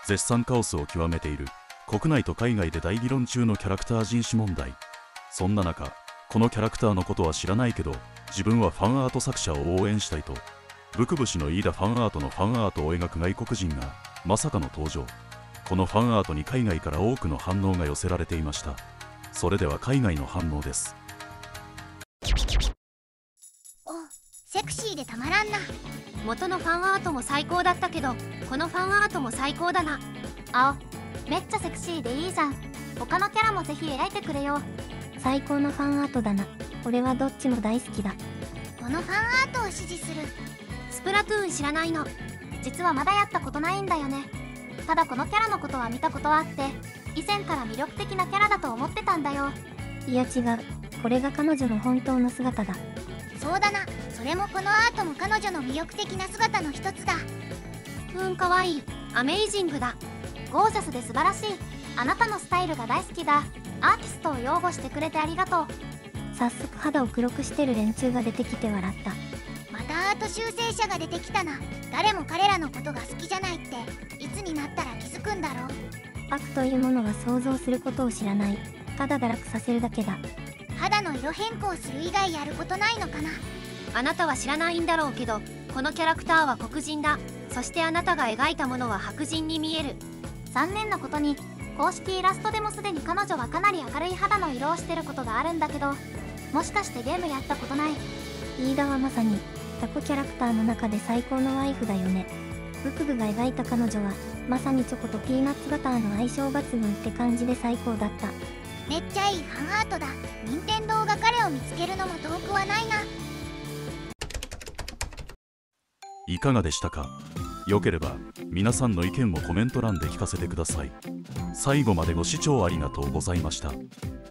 絶賛カオスを極めている国内と海外で大議論中のキャラクター人種問題。そんな中、このキャラクターのことは知らないけど自分はファンアート作者を応援したいと、ブクブシの飯田ファンアートのファンアートを描く外国人がまさかの登場。このファンアートに海外から多くの反応が寄せられていました。それでは海外の反応です。 お、セクシーでたまらんな。 元のファンアートも最高だったけど、このファンアートも最高だな。 めっちゃセクシーでいいじゃん。他のキャラもぜひ描いてくれよ。最高のファンアートだな。俺はどっちも大好きだ。 このファンアートを支持する。 スプラトゥーン知らないの？ 実はまだやったことないんだよね。ただこのキャラのことは見たことあって、以前から魅力的なキャラだと思ってたんだよ。いや違う。これが彼女の本当の姿だ。 そうだな。それもこのアートも彼女の魅力的な姿の一つだ。 かわいい。アメイジングだ。 ゴージャスで素晴らしい。あなたのスタイルが大好きだ。アーティストを擁護してくれてありがとう。早速肌を黒くしてる連中が出てきて笑った。 またアート修正者が出てきたな。誰も彼らのことが好きじゃないっていつになったら気づくんだろう。 悪というものは想像することを知らない。ただ堕落させるだけだ。 肌の色変更する以外やることないのかな。 あなたは知らないんだろうけど、このキャラクターは黒人だ。そしてあなたが描いたものは白人に見える。 残念なことに公式イラストでもすでに彼女はかなり明るい肌の色をしてることがあるんだけど、もしかしてゲームやったことない？飯田はまさにタコキャラクターの中で最高のワイフだよね。ブクブが描いた彼女はまさにチョコとピーナッツバターの相性抜群って感じで最高だった。 めっちゃいいファンアートだ。任天堂が彼を見つけるのも遠くはないな。 いかがでしたか？よければ皆さんの意見もコメント欄で聞かせてください。最後までご視聴ありがとうございました。